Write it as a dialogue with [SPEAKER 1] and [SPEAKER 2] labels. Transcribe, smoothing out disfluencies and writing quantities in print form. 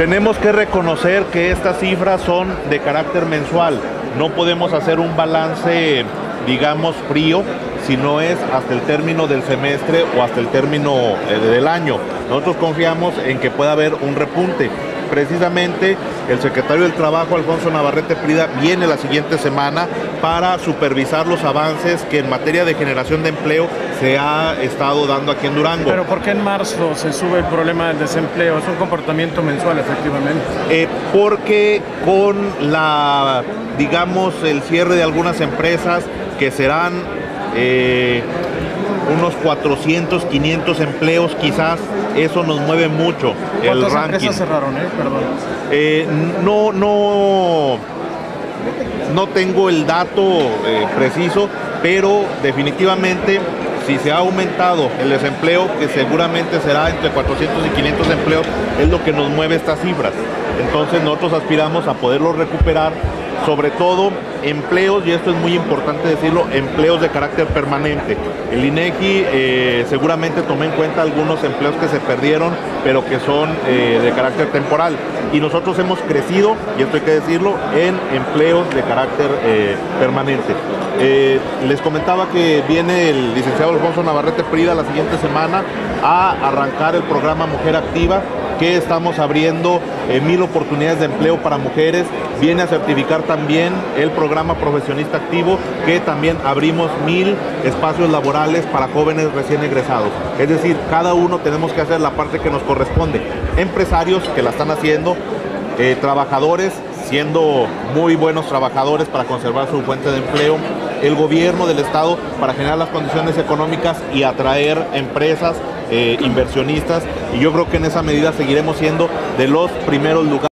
[SPEAKER 1] Tenemos que reconocer que estas cifras son de carácter mensual. No podemos hacer un balance, digamos, frío, si no es hasta el término del semestre o hasta el término del año. Nosotros confiamos en que pueda haber un repunte. Precisamente el secretario del Trabajo, Alfonso Navarrete Prida, viene la siguiente semana para supervisar los avances que en materia de generación de empleo se ha estado dando aquí en Durango.
[SPEAKER 2] ¿Pero por qué en marzo se sube el problema del desempleo? Es un comportamiento mensual, efectivamente.
[SPEAKER 1] Porque con la, digamos, el cierre de algunas empresas que serán unos 400, 500 empleos quizás, eso nos mueve mucho el ranking.
[SPEAKER 2] ¿Cuántas empresas cerraron, perdón?
[SPEAKER 1] No tengo el dato preciso, pero definitivamente si se ha aumentado el desempleo, que seguramente será entre 400 y 500 empleos, es lo que nos mueve estas cifras. Entonces nosotros aspiramos a poderlo recuperar, sobre todo empleos, y esto es muy importante decirlo, empleos de carácter permanente. El INEGI seguramente tomó en cuenta algunos empleos que se perdieron, pero que son de carácter temporal. Y nosotros hemos crecido, y esto hay que decirlo, en empleos de carácter permanente. Les comentaba que viene el licenciado Alfonso Navarrete Prida la siguiente semana a arrancar el programa Mujer Activa, que estamos abriendo 1000 oportunidades de empleo para mujeres. Viene a certificar también el programa Profesionista Activo, que también abrimos 1000 espacios laborales para jóvenes recién egresados. Es decir, cada uno tenemos que hacer la parte que nos corresponde. Empresarios que la están haciendo, trabajadores siendo muy buenos trabajadores para conservar su fuente de empleo, el gobierno del estado para generar las condiciones económicas y atraer empresas, inversionistas, y yo creo que en esa medida seguiremos siendo de los primeros lugares.